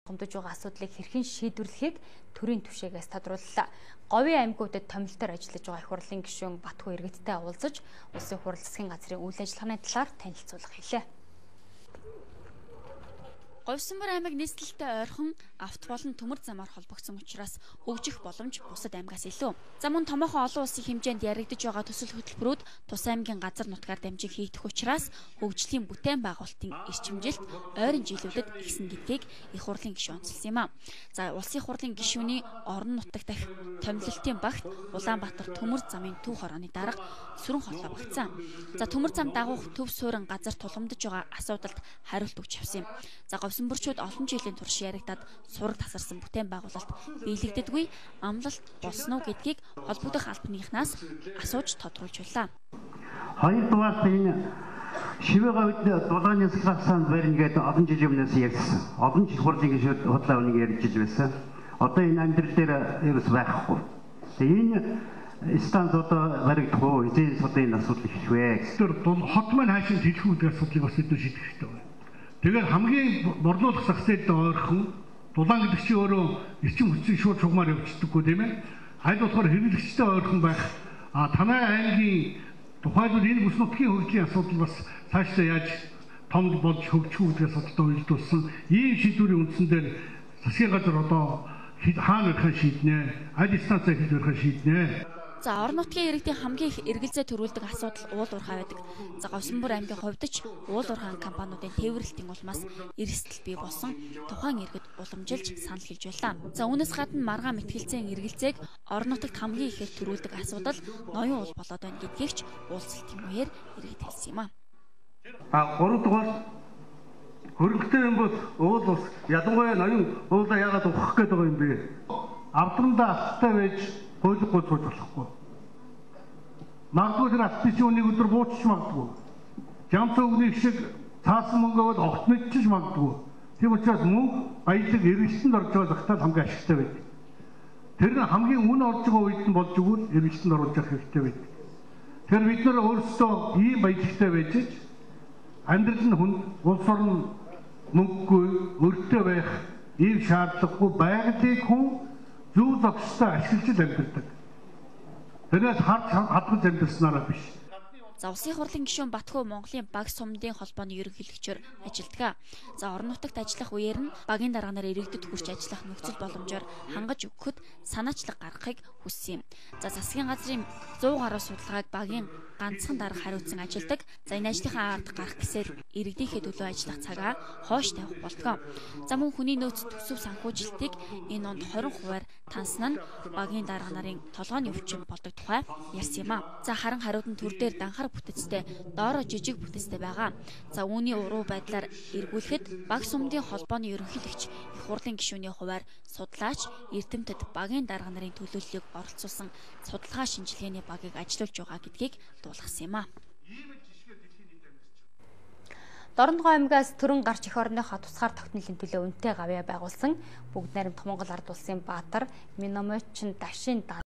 гомдож байгаа асуудлыг хэрхэн шийдвэрлэхийг төрийн түвшигээс тодрууллаа. Говийн аймагуудад томилтоор ажиллаж байгаа их хурлын гишүүн Батхүү иргэдтэй уулзаж улсын хурал засгийн газрын үйл ажиллагааны талаар танилцуулга хийлээ. Говьсанбар аймаг нийслэлтэй ойрхон авто болон төмөр замаар холбогдсон учраас хөгжих боломж бусад аймагаас илүү. За мөн томоохон олон улсын хэмжээнд яригдж байгаа төсөл хөтөлбөрүүд тус аймгийн газар нутгаар дамжин хийгдэх учраас хөгжлийн бүтээн байгуулалтын эрчимжилт ойрын жилүүдэд ихсэн гэдгийг их хурлын гишүүн онцолсон юм а. За улсын хурлын гишүүний орон нутаг дахь томилолтын багт Улаанбаатар төмөр замын төв хорооны дарга сүрэн хотлоо багтсан. За төмөр зам дагуух төв суурин газар тулгамдж байгаа асуудалд хариулт өгч авсан юм. За Говьсанбарчууд олон жилийн турш яригдаад сураг тасарсан бүтээн байгуулалт биелэгддэггүй амлалт болсон уу гэдгийг холбогдох албаныхнаас асууж тодруулж байлаа. Хоёрдугаар энэ шивээгавд дулааны сахалсан барин гэдэг олон жилийн өмнөөс ярьсан. Олон жил хурлын гишүүд худлаа үнийг ярьж байсан. Одоо энэ амьдрал дээр ерөөс байхгүй. Тэгээ энэ станц одоо баригдах уу? Эзэн судын асуудал их вэ. Тэр хот маань хаашаа дэлгүүрийн асуудлыг бас эдгээр шийдэх хэрэгтэй байна. Тэгээд хамгийн борлуулах зах зээлд ойрхон дулаан гэдэг чинь өөрөө эрчим хүчийг шууд чугмаар явуулдаггүй тийм ээ. Аль болохоор хэрэглэгчтэй ойрхон байх. Танай аймгийн тухайлбал энэ бүс нутгийн хөгжлийн асуудал бас цаашдаа яаж том болж хөгжих үү гэдэг асуудалтай уялдуулсан. Ийм шийдвэрийн үндсэн дээр засгийн газар одоо хаана өрхөн шийднэ? Аль станцаа хийж өрхөн шийднэ? За орон нутгийн иргэдийн хамгийн их эргэлзээ төрүүлдэг асуудал уул уурхай байдаг. За Говьсанбар аймгийн хувьд ч уул уурхайн компаниудын тээвэрлэлтийн улмаас эрсдэл бий болсон тухайн иргэд уламжилж санал хэлж байлаа. За үүнээс гадна маргаан мэтгэлцэн эргэлзээг орон нутагт хамгийн ихээр төрүүлдэг асуудал ноён уул болоод байна гэдгийг ч уулзалтын үеэр иргэд хэлсэн юм а. 3 дугаар хөрөнгөтэй юм бол уул ус ялангуяа ноён уулаа яагаад ухах гээд байгаа юм бэ? Авдрандаа алттай байж хуулихгүй сууж болохгүй. Магадгүй тэр алтын үнийг өдөр буучч магадгүй. Жамц өгний шиг цаасан мөнгөд огт мэдчих магадгүй. Тийм учраас мөнгө баялаг эргэлтэнд орж байгаа захтаа хамгийн ашигтай байдаг. Тэр нь хамгийн үн орж байгаа үед нь болж өгвөл эргэлтэнд оруулж явах хэрэгтэй байдаг. Тэр бид нар өөрсдөө ийм баялагтай байж амьдрал нь хүнд, улс орн мөнгөгүй, өртөө байх ийм шаардлагагүй байгалыг хүн зөв зохистой ашиглаж амьдардаг. Тэрнээс харж хадгалж амьдарснараа биш. За улсын хурлын гишүүн Батхүү Монголын баг сумдын холбооны ерөнхийлөгчөөр ажилладаг. За орон нутагт ажиллах үеэр нь багийн дарганаар иргэдэд хүрч ажиллах нөхцөл боломжоор хангаж өгөхөд санаачлаг гаргахыг хүссэн юм. За засгийн газрын 100 гаруй судалгааг багийн ганцхан дарга хариуцсан ажилладаг. За энэ ажлынхаа ард гарах гэсээр иргэдийнхээ төлөө ажиллах цагаа хойш тавих болтгоо. За мөн хүний нөөц төсөв санхүүжилтийг энэ онд 20% тансан нь багийн дарга нарын толгойн өвчин болдог тухай ярьсан юм а. За харин хариуд нь төр дээр данхар бүтэцтэй, доороо жижиг бүтэцтэй байгаа. За үүний уруу байдлаар эргүүлэхэд баг сумдын холбооны ерөнхийлөгч их хурлын гишүүний хуваар судлаач эрдэмтэд багийн дарга нарын төлөөллийг оролцуулсан судалгаа шинжилгээний багийг ажиллуулж байгаа гэдгийг дуулгасан юм а. Дорногов аймгаас төрөн гарч эх орныхоо тусгаар тогтнолын төлөө үнэтэй гавьяа байгуулсан бүгд найрамдах Монгол ард улсын баатар Миномочин Дашин